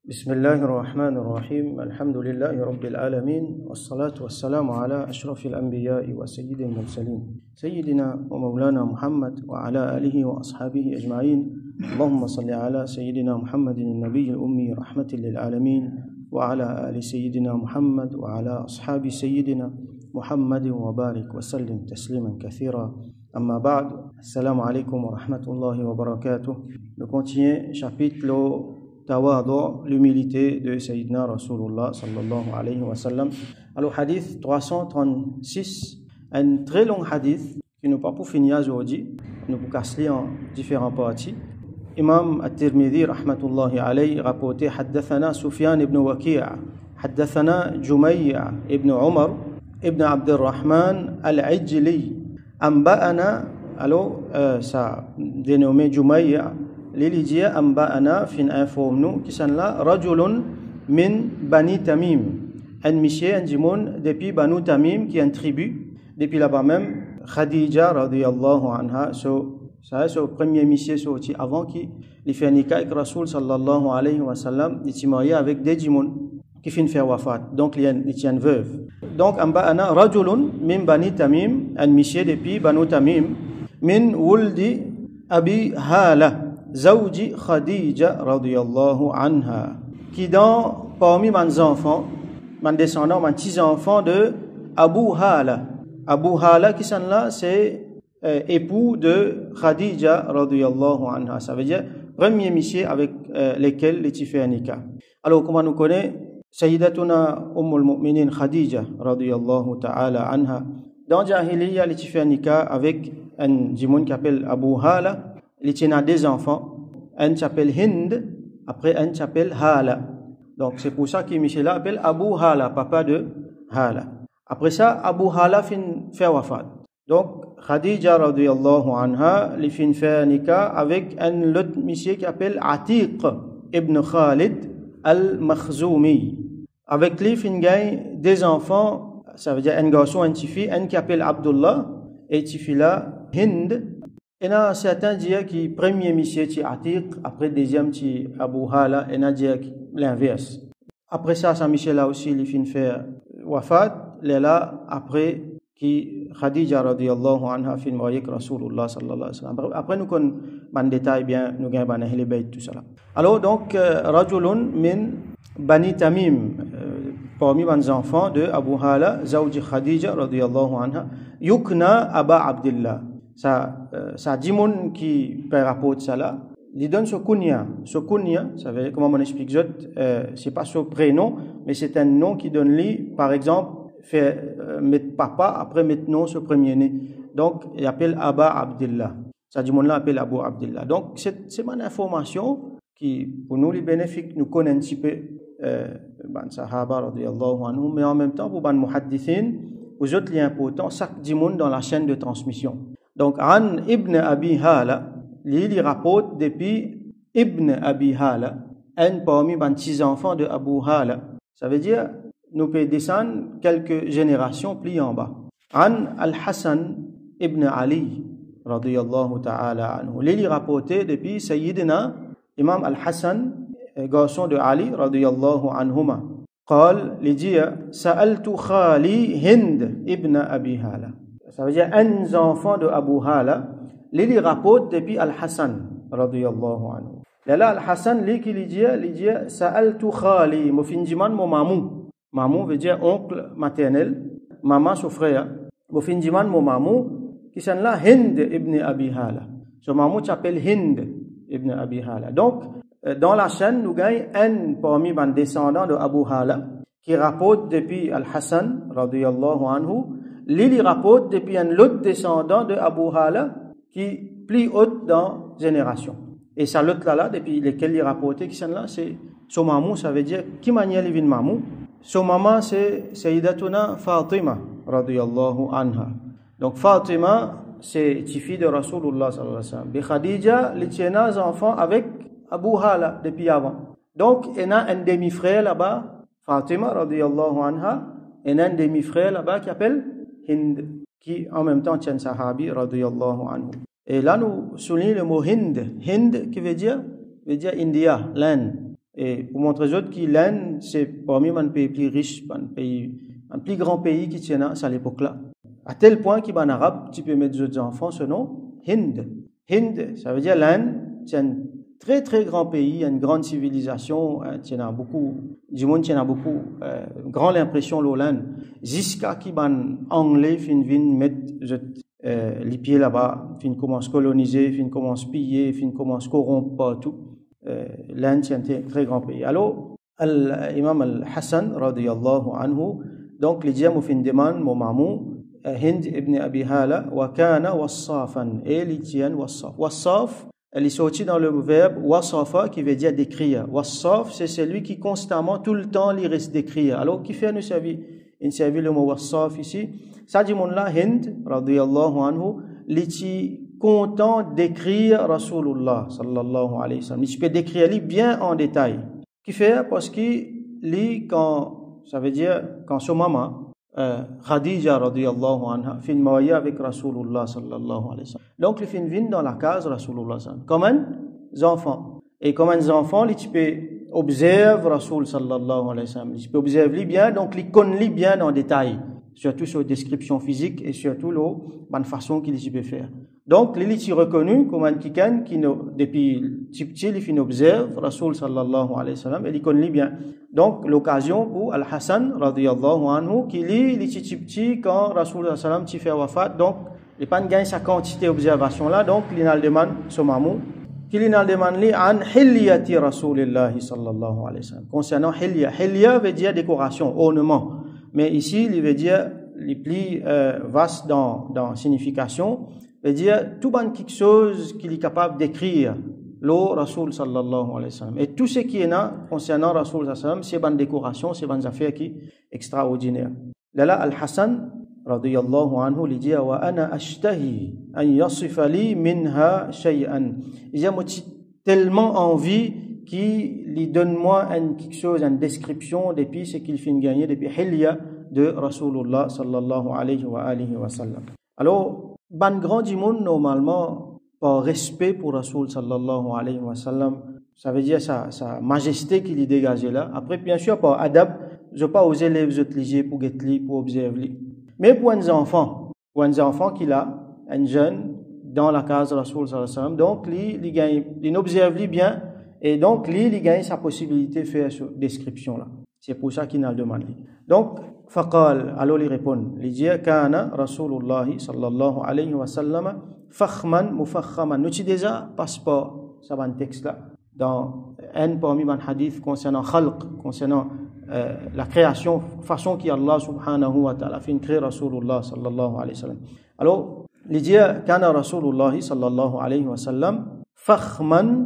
بسم الله الرحمن الرحيم الحمد لله رب العالمين والصلاة والسلام على أشرف الأنبياء وسيد المرسلين سيدنا ومولانا محمد وعلى آله وأصحابه أجمعين اللهم صل على سيدنا محمد النبي الأمي رحمة للعالمين وعلى آل سيدنا محمد وعلى أصحاب سيدنا محمد وبارك وسلم تسليما كثيرا أما بعد السلام عليكم ورحمة الله وبركاته. Nous continuons chapitre Tawadu, l'humilité de Sayyidina Rasulullah sallallahu alayhi wa sallam. Alors, hadith 336, un très long hadith qui nous pas pour finir aujourd'hui, nous pour casser en différentes parties. Imam At-Tirmidhi rahmatullahi alayhi rapporté حدثنا سفيان ibn Waki' حدثنا جميع ibn Umar ibn Abd al-Rahman al-Ajli أنبأنا. Alors, ça dénommé Jumay' l'Ilidia Amba'ana fin informe-nous qui sont là Rajulun min Bani Tamim, un monsieur, un dimon depuis Banu Tamim qui est une tribu depuis là-bas même Khadija radiyallahu anha. Ça c'est le premier monsieur sorti avant qui il fait nikah avec Rasoul sallallahu alayhi wa sallam. Il s'est marié avec des dimon qui finissent faire wafat, donc il est une veuve. Donc Amba'ana Rajulun min Bani Tamim, un monsieur depuis Banu Tamim min wuldi Abi Hala Zawji Khadija radiyallahu anha, qui dans parmi mes enfants, mes descendants, mes petits-enfants de Abu Hala. Abu Hala qui sont là, c'est époux de Khadija radiyallahu anha. Ça veut dire premier monsieur avec lesquels les fait un nikah. Alors comment nous connaît Sayyidatuna Ummul Mu'minin Khadija radiyallahu ta'ala anha. Dans Jahiliya, les fait un nikah avec un djimoun qui s'appelle Abu Hala. Il tient des enfants, un s'appelle Hind, après un s'appelle Hala. Donc c'est pour ça que Michel appelle Abu Hala, papa de Hala. Après ça, Abu Hala fait wafat. Donc Khadija radiyallahu anha, il fin fait nikah avec un autre monsieur qui s'appelle Atiq ibn Khalid al-Makhzoumi. Avec lui, il gagne des enfants, ça veut dire un garçon, une fille, un qui s'appelle Abdullah, et fille là, Hind. Et là, certains disent que le premier monsieur est Atiq, après le deuxième est Abu Hala, et là, disent l'inverse. Après ça, Saint-Michel a aussi il fin faire wafat, là, après qui Khadija radiyallahu anha fin marié avec Rasulullah sallallahu alayhi wa sallam. Après, nous connaissons en détail bien, nous gagnons les bayt, tout ça. Alors, donc, Rajulun min Bani Tamim, parmi mes enfants de Abu Hala, Zawji Khadija radiyallahu anha, Yukna Aba Abdillah. Ça dit mon qui peut rapporter ça là, il donne ce kunya. Ce kunya, ça veut dire, comment on explique ça, c'est pas ce prénom, mais c'est un nom qui donne lui, par exemple, fait mettre papa, après mettre nom ce premier né. Donc, il appelle Aba Abdillah. Ça dit mon là appelle Abu Abdillah. Donc, c'est une information qui, pour nous, les bénéfiques, nous connaissons un petit peu, Sahaba radiyallahu anhu, mais en même temps, pour les muhaddithin, aux autres, il est important, chaque dimoun dans la chaîne de transmission. Donc, An ibn Abi Hala, il rapporte depuis Ibn Abi Hala, un parmi les petits enfants de Abu Hala. Ça veut dire, nous pouvons descendre quelques générations plus en bas. An al-Hassan ibn Ali, radiyallahu ta'ala anhu. Il rapporté depuis Sayyidina Imam al-Hassan, garçon de Ali, radiyallahu anhuma. قال لجيا سألت خالي هند ابن أبي هالة. Ça veut dire un enfant de Abu Hala, il rapporte depuis Al-Hassan radiyallahu anhu. Là Al-Hassan lui qui dit sa'altu khali, mo finjiman mo mamou. Mamou veut dire oncle maternel, maman son frère. Mo finjiman mo mamou qui sont là Hind ibn Abi Hala. Son mamou s'appelle Hind ibn Abi Hala. Donc dans la chaîne nous gagnons un parmi les descendants de Abu Hala qui rapporte depuis Al-Hassan radiyallahu anhu. L'il rapporte depuis un autre descendant de Abu Hala qui plus haute dans génération. Et ça l'autre là, depuis lesquels il rapporte qui sont là, c'est son maman, ça veut dire qui manière il vient maman. Son maman c'est Sayyidatuna Fatima radiyallahu anha. Donc Fatima c'est fille de Rasulullah sallallahu alayhi wa sallam. Et Khadija les tient enfants avec Abu Hala depuis avant. Donc il y a un demi-frère là-bas, Fatima radiyallahu anha, et un demi-frère là-bas qui s'appelle Hind, qui en même temps tient sahabi radiyallahu anhu. Et là nous soulignons le mot Hind. Hind qui veut dire India, l'Inde. Et pour montrer aux autres que l'Inde, c'est parmi les pays plus riches, un plus grand pays qui tient à l'époque là. À tel point qu'en arabe, tu peux mettre aux enfants ce nom, Hind. Hind, ça veut dire l'Inde, c'est un très très grand pays, une grande civilisation, il y en a beaucoup, du monde il y en a beaucoup, grande impression l'Inde. Jusqu'à qui ban anglais fin vin mettre les pieds là-bas, fin commence coloniser, fin commence piller, fin commence corrompre partout. L'Inde c'est un très grand pays. Alors, l'imam al-Hassan radiyallahu anhu, donc les diams fin demande mon mamou Hind ibn Abi Hala wa kana wassafan et l'itian wassaf. Wassaf, elle est sortie dans le verbe wasafa qui veut dire décrire. Wassaf, c'est celui qui constamment, tout le temps, il reste décrire. Alors, qui fait nous servir le mot wassaf ici? Ça dit mon là, Hind, radiyallahu anhu, l'iti content d'écrire Rasulullah, sallallahu alayhi wa sallam. Il peut décrire lui bien en détail. Qui fait? Parce qu'il lit quand, ça veut dire, quand son maman, Khadija radiyallahu anha fin mariée avec Rasulullah sallallahu alayhi wa sallam. Donc les filles viennent dans la case Rasulullah sallallahu comme un enfant. Et comme un enfant, tu peux observer Rasul sallallahu alayhi wa sallam. Tu peux observer bien, donc ils connaissent bien en détail, surtout sur la description physique et surtout la bonne façon qu'il peut faire. Donc les est reconnu comme un quelqu'un qui depuis petit il observe Rasul sallallahu alayhi wa sallam et il connaît bien. Donc l'occasion pour Al-Hassan radiyallahu anhu qui lit les petit quand Rasul sallallahu alayhi wa sallam fait wafat, donc il pas gagne sa quantité d'observation là, donc il a demande son mamou qu'il a demandé an hilyati Rasulillah sallallahu alayhi wa sallam. Concernant hilya veut dire décoration, ornement, mais ici il veut dire les plus vaste dans signification, veut dire tout ban quelque chose qu'il est capable d'écrire le Rasul sallallahu alayhi wa sallam. Et tout ce qui est là concernant Rasul sallallahu alayhi wa sallam, c'est ban décoration, c'est ban affaires qui extraordinaire. Là Al-Hassan radiyallahu anhu lui dit wa ana ashtahi an yasifa li minha shay'an. Il a tellement envie qu'il lui donne moi quelque chose, une description depuis ce qu'il fait gagner depuis hilya de Rasulullah sallallahu alayhi wa sallam. Alors ban grand du monde normalement par respect pour Rasul sallallahu alayhi wa sallam, ça veut dire sa majesté qu'il y dégagé là. Après bien sûr par adab, je pas oser les utiliser pour guetter pour observer. Mais pour un enfant qu'il a un jeune dans la case de Rasul sallallahu alayhi wa sallam, donc il gagne, il observe bien et donc il gagne sa possibilité de faire cette description là. C'est pour ça qu'il a demandé. Donc فقال, alors il répond, il dit كان رسول الله صلى الله عليه وسلم فخما مفخما. Nous avons déjà passeport, ça va un texte là dans un parmi les hadiths concernant khalq, concernant la création, façon qui Allah subhanahu wa ta'ala fait créer Rasulullah sallallahu alayhi wa sallam. Alors il dit كان رسول الله صلى الله عليه وسلم فخما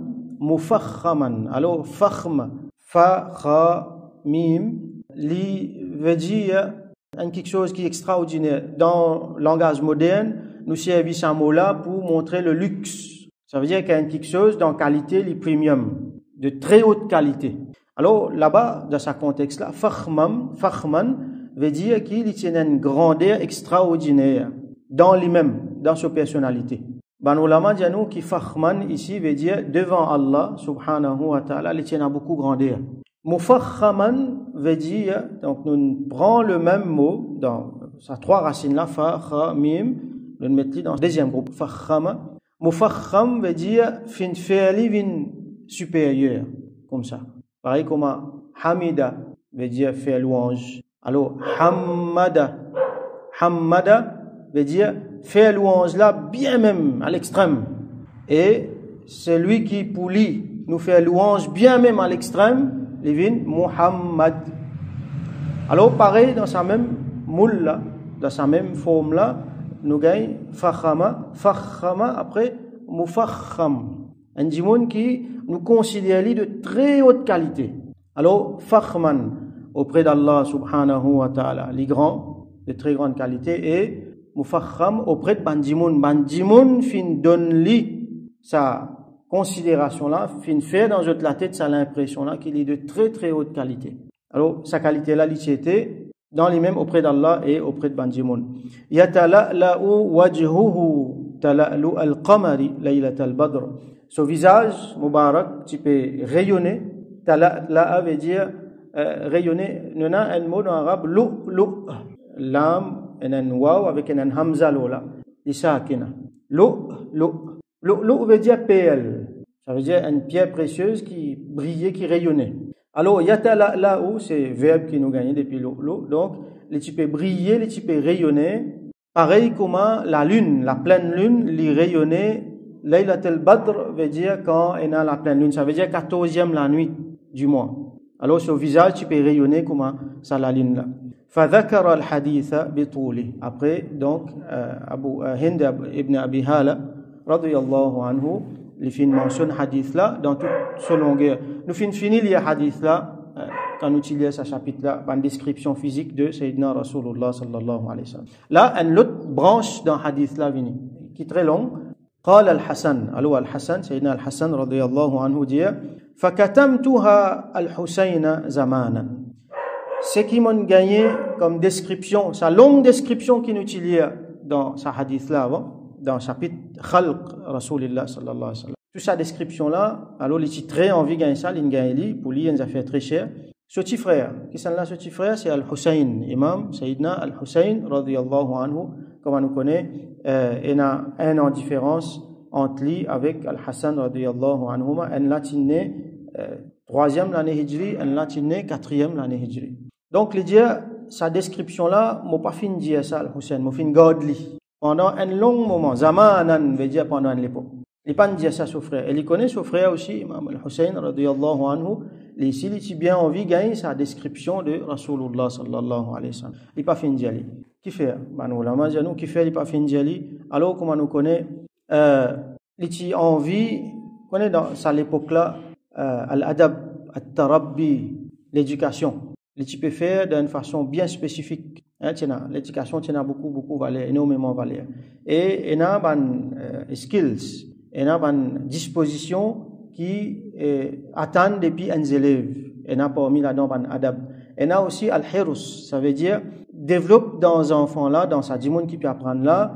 مفخما. Alors fakhm, fa kha mim, li veut dire quelque chose qui est extraordinaire. Dans le langage moderne, nous servons ce mot-là pour montrer le luxe. Ça veut dire qu'il y a quelque chose dans qualité, les premium, de très haute qualité. Alors là-bas, dans ce contexte-là, fakhman veut dire qu'il tient une grandeur extraordinaire dans lui-même, dans sa personnalité. Ben ulama dit nous que fakhman ici veut dire devant Allah subhanahu wa ta'ala, il tient beaucoup grandeur. Mufakhaman veut dire, donc nous prenons le même mot dans sa trois racines là, fa, kha, mim, nous le mettons dans le deuxième groupe, fakhama. Mufakham veut dire fin fi'li vin supérieur, comme ça. Pareil comme hamida veut dire faire louange. Alors hammada veut dire faire louange là bien même à l'extrême. Et celui qui pour lui nous fait louange bien même à l'extrême, Livin Muhammad. Alors pareil dans sa même moule là, dans sa même forme là, nous gagnons fakhama après mufakham. Un djimoun qui nous considère de très haute qualité. Alors fakhman auprès d'Allah subhanahu wa ta'ala, les grands de très grande qualité, et mufakham auprès de bandimoun fin donne li sa considération là, fin fait dans la tête, ça l'impression là qu'il est de très très haute qualité. Alors sa qualité là, était dans les mêmes auprès d'Allah et auprès de Bandimoun. Yatala'la'u wajhuhu tala'lu al-qamari laylat al-badr. Son visage mubarak, tu peux rayonner Tala'a veut dire rayonner. Nous avons un mot en arabe, lu'lu'. Lam, un waw avec un hamza là. L'isakina. Lu'lu'. Lu'lu' veut dire PL. Ça veut dire une pierre précieuse qui brillait, qui rayonnait. Alors, yatala'la'u, c'est verbe qui nous gagne depuis lu'lu'. Donc, les types briller, les types rayonner. Pareil comme la lune, la pleine lune, les rayonner. Laylatul Badr veut dire quand on a la pleine lune. Ça veut dire 14e la nuit du mois. Alors, sur le visage, tu peux rayonner comme ça la lune là. فذكر الحديث بطوله. Après, donc, Hind ibn Abi Hala, radiyallahu anhu, il fait une mention hadith là dans toute sa longueur. Nous finissons le hadith là quand nous utilisons ce chapitre là par une description physique de Sayyidina Rasulullah sallallahu alayhi wa sallam. Là, une autre branche dans hadith là vient qui est très long. قال الحسن. Alors الحسن, Sayyidina al-Hasan radiyallahu anhu dit فكتمتها الحسين زمانا. Ce qui m'a gagné comme description, sa longue description qu'il utilise dans sa hadith là avant, dans le chapitre Khalq Rasulillah sallallahu alayhi wa sallam. Toute sa description là, alors les titrés envie gagner ça, il gagne pour lui, il a fait très cher. Ce petit frère, qui sont là, ce petit frère, c'est Al-Hussein, imam Sayyidina Al-Hussein radiyallahu anhu, comme on nous connaît, il y a un an de différence entre lui avec Al-Hassan radiyallahu anhu, un latiné 3e l'année hijri, un latiné 4e l'année hijri. Donc, les dire, sa description là, m'a pas fini de dire ça, Al-Hussein, m'a fini de godly. Pendant un long moment, Zamanan veut dire pendant l'époque. Il n'a pas dit ça à son frère. Il connaît son frère aussi, Imam Al-Hussein, radiyallahu anhu. Ici, il a bien envie de gagner sa description de Rasulullah sallallahu alayhi wa sallam. Il n'a pas fini de dire. Qui fait? Qui fait, il n'a pas fini de dire. Alors, comment nous connaît, il a envie, connaît dans sa époque là, al-adab, al-tarabbi, l'éducation. Les types faire d'une façon bien spécifique. L'éducation tient beaucoup valeur, énormément valeur. Et il y a des skills, il y a des dispositions qui attendent depuis les élèves. Il y a parmi là-dedans des adab. Il y a aussi al-hirus, ça veut dire développe dans un enfant là, dans sa dimoun qui peut apprendre là,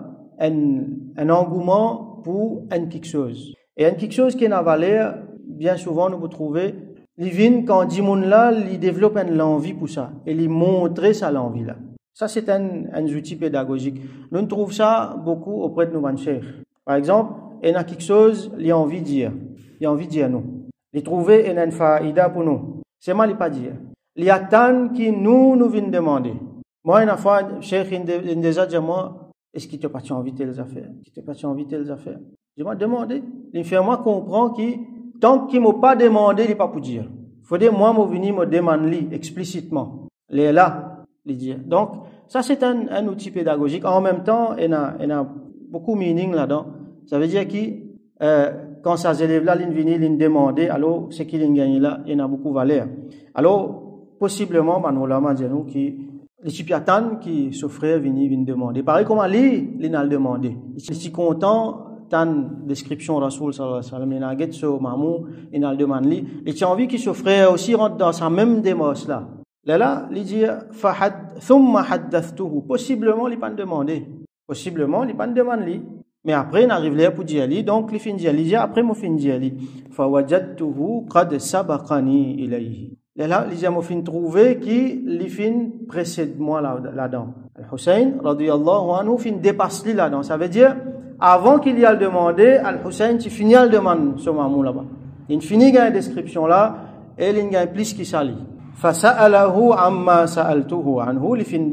un engouement pour quelque chose. Et quelque chose qui a valeur, bien souvent nous vous trouvez les vins, quand Dimoun là, il développe l'envie pour ça. Et il montre ça l'envie là. Ça, c'est un outil pédagogique. Nous trouvons ça beaucoup auprès de nos chers. Par exemple, il y a quelque chose, il a envie de dire. Il a envie de dire nous. Il trouve une faïda pour nous. C'est mal, il pas dire. Il y a tant qui nous viennent demander. Moi, une fois, Cheikh, il déjà dit moi, est-ce qu'il t'a pas envie de telles affaires? Est-ce qu'il t'a pas envie de telles affaires? Je m'ai demandé. Il fait moi comprendre qu'il tant qu'il m'a pas demandé, il n'est pas pour dire. Faut dire, moi, je venir me demander explicitement. Il est là, il dit. Donc, ça, c'est un outil pédagogique. En même temps, il y a beaucoup de meaning là-dedans. Ça veut dire que, quand ces élèves-là, ils viennent, ils demandent, alors, ce qu'ils gagnent là, il y a beaucoup de valeur. Alors, possiblement, nous l'avons dit, nous, les typiatans qui souffraient, viennent demander. Pareil, comment ils ont demandé. Ils sont contents, tant description Rasoul sallallahu alayhi wa sallam, il a get sur Mamou, il a demandé, et tu as envie que ce frère aussi rentre dans sa même démarche là. Là, il dit, thumma haddathtuhu. Possiblement, il pas demandé. Possiblement, il pas demandé. Mais après, il arrive là pour dire, donc, il finit dire, il dit, après, il finit dire, fawajadtuhu qad sabaqani ilayhi. Là, il dit, il finit trouver qu'il finit précède moi là-dedans. Al-Hussein, radiyallahu anhu, finit dépasser là-dedans. Ça veut dire, avant qu'il y ait le demandé, Al-Hussein, tu finis le demande sur Mamou là-bas. Il finit la description là, et il y a plus qui s'allie. Fasa'alahu amma sa'altuhu anhu, il finit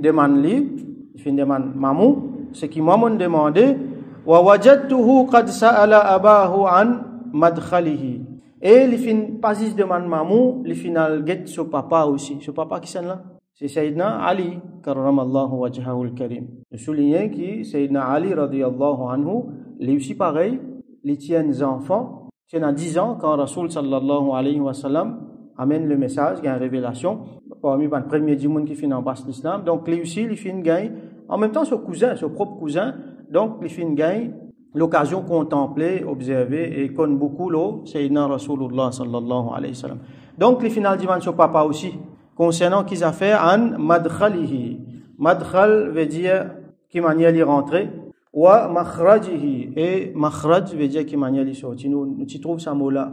demande Mamou, ce qui m'a demandé, wa wajadtuhu qad sa'ala abahu an madkhalihi. Et il finit pas juste demande Mamou, il finit get sur papa aussi. Sur papa qui sont là? C'est Sayyidina Ali, karramallahu wajhahu al-karim. Je souligne que Sayyidina Ali, radiyallahu anhu, lui aussi pareil, les tiens enfants, c'est à 10 ans, quand Rasoul sallallahu alayhi wa sallam amène le message, il y a une révélation, parmi les premiers djimoun qui finit en bas l'islam, donc lui aussi, il finit gagne, en même temps son propre cousin, donc il finit gagne, l'occasion contempler, observer, et connaît beaucoup l'eau, Sayyidina Rasulullah sallallahu alayhi wa sallam. Donc il finit dimanche son papa aussi, concernant qu'ils a fait an madkhalihi. Madkhal veut dire qui manière d'y rentrer. Wa makhrajihi. Et makhraj veut dire qui manière d'y sortir. Nous trouvons ça mot là.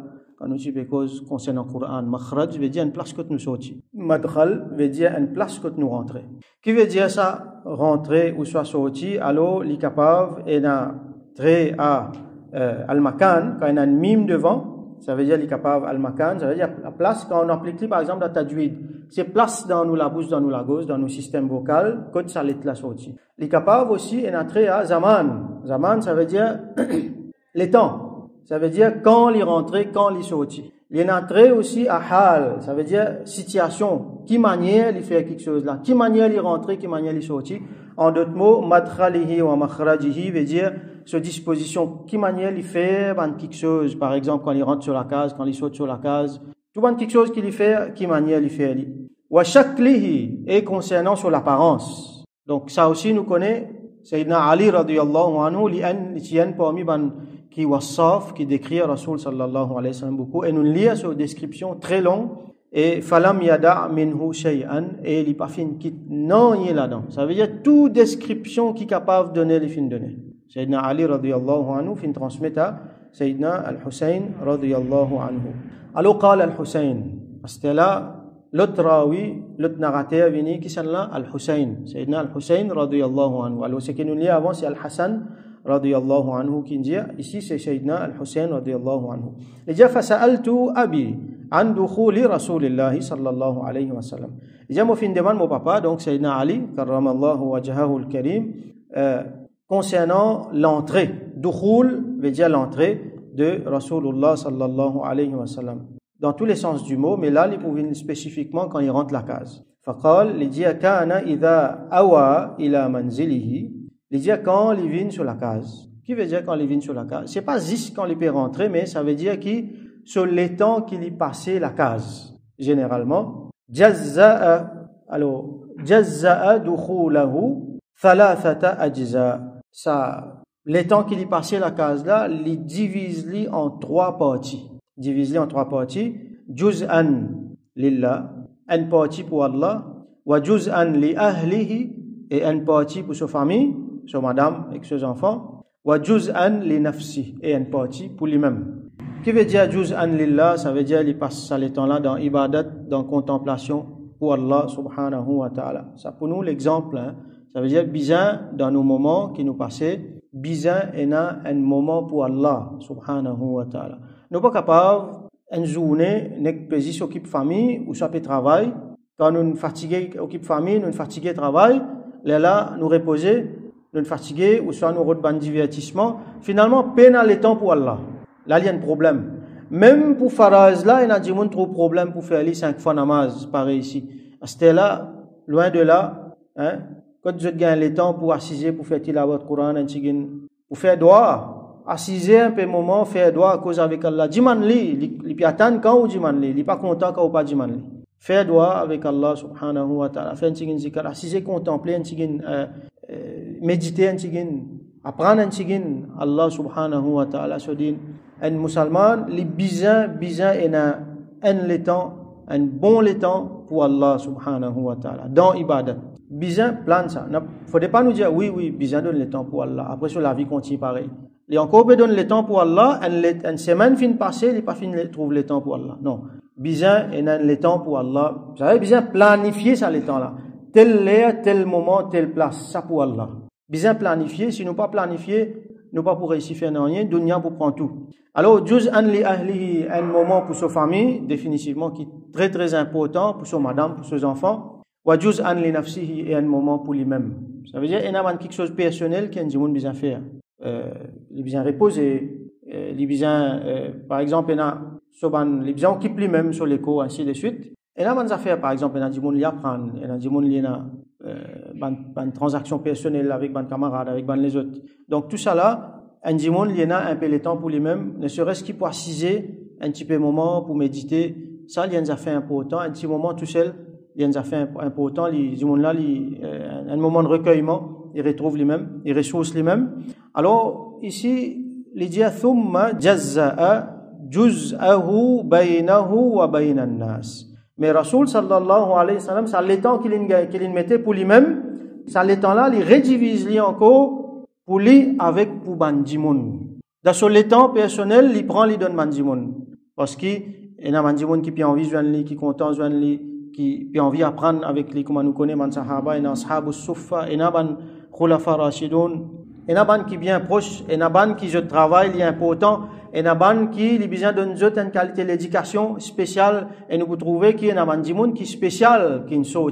quand nous sommes cause concernant le Coran, makhraj veut dire une place que nous sortis. Madkhal veut dire une place que nous rentrons. Qui veut dire ça, rentrer ou soit sorti, alors il est capable et n'a trait à al-makan, quand il y a un mime devant, ça veut dire il est capable al-makan, ça veut dire la place, quand on applique par exemple dans tajwid, c'est place dans nous la bouche, dans nous la gauche, dans nos systèmes vocaux, quand ça l'est la sortie. Il est capable aussi et n'a trait à zaman. Zaman, ça veut dire les temps. Ça veut dire quand il rentré, quand il sorti. Il est entré aussi à hal, ça veut dire situation. Qui manière il fait quelque chose là? Qui manière il rentré, qui manière il sorti? En d'autres mots, madkhalihi wa makhrajihi veut dire ce disposition. Qui manière il fait quelque chose? Par exemple, quand il rentre sur la case, quand il saute sur la case. Tout quelque chose qu'il fait, qui manière il fait. Wa shaklihi est concernant sur l'apparence. Donc ça aussi nous connaît. Sayyidina Ali radiyallahu anhu, il tient parmi qui wasaf, qui décrit Rasul sallallahu alayhi wa sallam beaucoup, et nous lisons sur description très longue, et falam yada minhu shay'an, et il n'est pas fin quitte, non, il est là-dedans. Ça veut dire toute description qui est capable de donner, les fins donner. Sayyidina Ali radiyallahu anhu, fin transmet à Sayyidina al-Hussein radiyallahu anhu. Alors, qala al-Hussein, c'était là, l'autre rawi, l'autre narrateur venu, qui c'est là? Al-Hussein. Sayyidina al-Hussein radiyallahu anhu. Alors, ce que nous lisons avant, c'est Al-Hassan radiyallahu anhu qui dit, ici c'est Sayyidina al-Hussein radiyallahu anhu. Il dit, fasa'altu abi an dukhuli rasulillahi sallallahu alayhi wa sallam. Il dit, moi fin demande mon papa, donc Sayyidina Ali, karramallahu wajhahu al-karim, concernant l'entrée. Dukhul veut dire l'entrée de Rasulullah sallallahu alayhi wa sallam. Dans tous les sens du mot, mais là, il pouvait spécifiquement quand il rentre la case. Faqal, il dit, kana idha awa ila manzilihi. Il dit quand il vient sur la case. Qui veut dire quand il vient sur la case? C'est pas juste quand il peut rentrer, mais ça veut dire qu'il sur les temps qu'il y passé la case. Généralement, jazza'a dukhulahu thalathata ajza. Ça, les temps qu'il y passé la case là, il divise en trois parties. Divise en trois parties. Juz'an lillah, une partie pour Allah, wa juz'an li ahlihi, et une partie pour sa famille, sur madame et ses enfants, wa juz'an li nafsi, et une partie pour lui-même. Qui veut dire juz'an lillah? Ça veut dire il passe ça les temps là dans ibadat, dans contemplation pour Allah subhanahu wa ta'ala. Ça pour nous l'exemple, hein. Ça veut dire bizarre dans nos moments qui nous passaient, bizarre et na un moment pour Allah subhanahu wa ta'ala. Nous pas capables une journée nek pesi s'occupe famille ou ça peut travail. Quand nous fatigués occupe famille, nous fatigués travail, là nous reposer, nous fatigués ou soit nous reprendre divertissement. Finalement peine à le temps pour Allah. Là il y a un problème. Même pour Faraz là, il y a des gens trop problème pour faire les 5 fois namaz pareil ici. C'était là loin de là, hein. Quand vous gagnez le temps pour assiser pour faire tilawat Coran pour faire dua, assiser un peu moment faire dua à cause avec Allah. Diman li pi attendre quand ou diman li pas content quand ou pas diman li. Faire dua avec Allah subhanahu wa ta'ala, faire un tigin zikr, assiser contempler un tigin méditer un tigin, apprendre un tigin Allah subhanahu wa ta'ala se dit un musulman li bizan ena un le temps, un bon le temps pour Allah subhanahu wa ta'ala dans ibadat. Bizan plan ça. Faudrait pas nous dire oui, bizan donne le temps pour Allah. Après sur la vie continue pareil. Et encore peut donner le temps pour Allah, une semaine fin passée, il pas fin trouve le temps pour Allah. Non. Bizan et le temps pour Allah. Vous savez bizan planifier ça le temps là. Tel heure, tel moment, telle place, ça pour Allah. Bizan planifier, si nous pas planifier, nous pas pour réussir faire rien, dunya pour prendre tout. Alors juz'an li ahlihi, un moment pour sa famille définitivement qui est très très important pour son madame, pour ses enfants. Wa juz'an li nafsihi, et un moment pour lui-même. Ça veut dire il y a quelque chose de personnel qu'il y a besoin faire. Il besoin reposer, il besoin par exemple il y a il besoin occuper lui-même sur l'écho ainsi de suite. Et là des affaires par exemple il y a des gens qui apprendre, il y a des gens qui une transaction personnelle avec des camarades, avec les autres. Donc tout ça là, un des gens qui a un peu le temps pour lui-même, ne serait-ce qu'il pour assiser un petit peu moment pour méditer, ça il y a des affaires importantes, un petit moment tout seul. Il y a des affaires importantes, un moment de recueillement, il retrouve lui-même, il ressource lui-même. Alors, ici, il dit, thumma jazza'a juz'ahu baynahu wa bayna an-nas. Mais Rasul sallallahu alayhi wa sallam, ça le temps qu'il mettait pour lui-même, ça le temps là, il redivise lui encore pour lui avec pour bandimoun. Dans ce temps personnel, il prend, il donne bandimoun. parce que il y a des gens qui ont envie de joindre, qui sont contents de joindre, qui ont envie d'apprendre avec lui, comme nous connaissons, les sahaba, les ashabus suffa, les khulafa rashidun, les qui bien proches, les qui je travail, il est important, et les qui les besoin de nous une qualité d'éducation spéciale, et nous trouvons qu'il y a des gens qui spécial, qui sont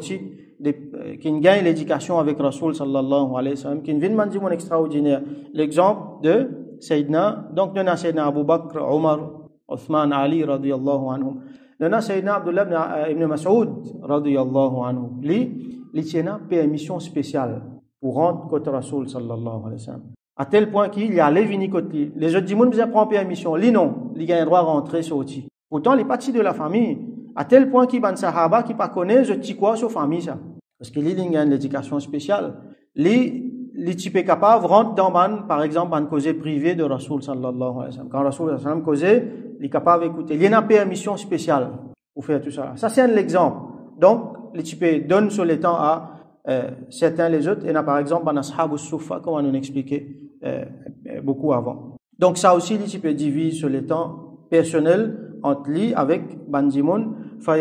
qui gagnent l'éducation avec Rasoul sallallahu alayhi wa sallam, qui viennent des gens extraordinaires. L'exemple de Sayyidina, donc nous avons Sayyidina Abu Bakr, Omar, Othman, Ali, radiyallahu anhum. Nous avons Sayyidina Abdullah ibn Mas'ud, radiyallahu anhu. Lui, il a une permission spéciale pour rentrer côté Rasoul sallallahu alayhi wa sallam. À tel point qu'il y a les venir côté lui. Les autres gens ils prennent permission. Lui non, il a le droit de rentrer sortir. Pourtant, il est parti de la famille. À tel point qu'il y a des sahaba qui ne connaissent pas je quoi sur famille ça. Parce que lui, il a une éducation spéciale. Lui, les types capables rentrent dans par exemple, une cause privée de Rasoul sallallahu alayhi wa sallam. Quand Rasoul sallallahu alayhi wa sallam causait, il est capable d'écouter. Il y a une permission spéciale pour faire tout ça. Ça, c'est un exemple. Donc, les types donnent sur le temps à certains les autres. Il y en a par exemple un ashab al-suffa, comme on nous expliquait beaucoup avant. Donc, ça aussi, les types divisent sur le temps personnel entre lui avec Banjimoun,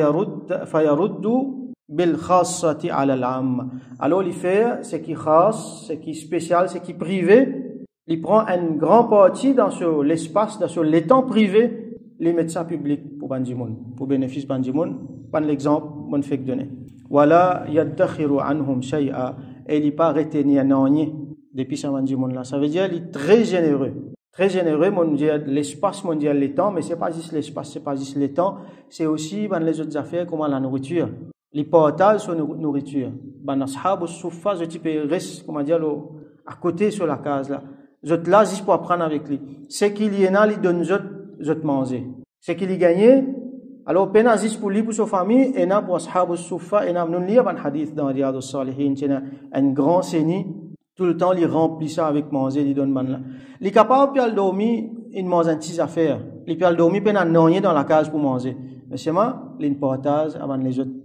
fayaruddu bil khassati ala al-amma. Alors, il fait ce qui khas, ce qui spécial, ce qui privé. Il prend une grande partie dans l'espace, dans l'étang privé, les médecins publics pour Banjimoun, pour bénéfice Banjimoun. Pas l'exemple, mon fait donner. Wala yaddakhiru anhum shay'a. Et il n'est pas retenu à rien depuis ce Banjimoun là. Ça veut dire qu'il est très généreux. Très généreux, mondial, l'espace mondial, les temps, mais c'est pas juste l'espace, c'est pas juste les temps, c'est aussi dans les autres affaires comme la nourriture. Les portages sur nourriture. Ben, ashab al-suffa, je type reste, comment dire, à côté sur la case là. Je là, juste pour apprendre avec lui. C'est qu'il y en a, il donne je manger. C'est qu'il y gagne. Alors, pena juste pour lui, pour sa famille, et na pour ashab al-suffa, et na, nous lisons un hadith dans Riyad al-Salihin, c'est un grand séni. Tout le temps, il remplit ça avec manger, il donne man là. Il est capable de dormir, il mange un petit affaire. Il peut dormir, il n'a rien dans la case pour manger. Mais c'est moi, il partage avant les autres.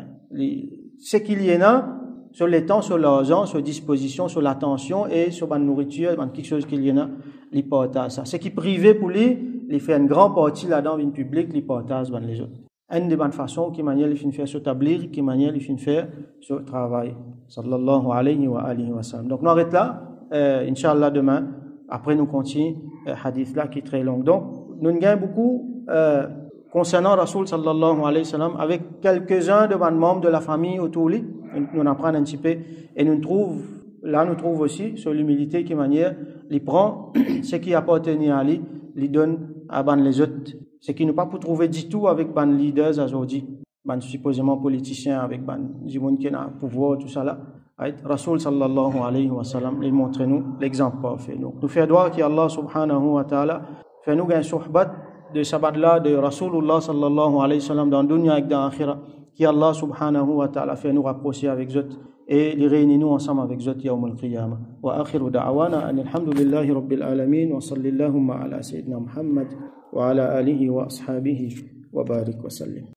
Ce qu'il y en a, sur les temps, sur l'argent, sur disposition, sur l'attention et sur la nourriture, quelque chose qu'il y en a, il partage ça. Ce qui est privé pour lui, il fait une grande partie là-dedans, une public, il partage avec les autres. Une des bonnes façons, qui manière il finit faire ce tablir, qui manière il finit faire ce travail. Sallallahu alayhi wa alihi wa sallam. Donc, nous arrêtons là, Inch'Allah demain. Après, nous continuons, hadith là qui est très long. Donc, nous gagnons beaucoup, concernant Rasoul sallallahu alayhi wa sallam, avec quelques-uns de membres de la famille autour de lui. Nous apprenons un petit peu, et nous trouvons aussi, sur l'humilité, qui manière, il prend ce qui appartenait à lui, il donne à les autres. Ce qui n'est pas pour trouver du tout avec les leaders aujourd'hui, supposément politiciens, avec les gens qui ont le pouvoir, tout ça là. Rasoul sallallahu alayhi wa sallam, il montre nous l'exemple parfait. Nous faisons droit qu'Allah subhanahu wa ta'ala fait nous un sohbat de sabbat là de Rasulullah sallallahu alayhi wa sallam dans le dunya et dans l'akhirah, qui Allah subhanahu wa ta'ala fait nous rapprocher avec eux et les réunir nous ensemble avec eux yawm al-qiyamah. Wa akhiru da'wana alhamdulillahi rabbil alamin wa sallallahu ala sayyidina Muhammad wa ala alihi wa ashabihi wa barik wa sallim.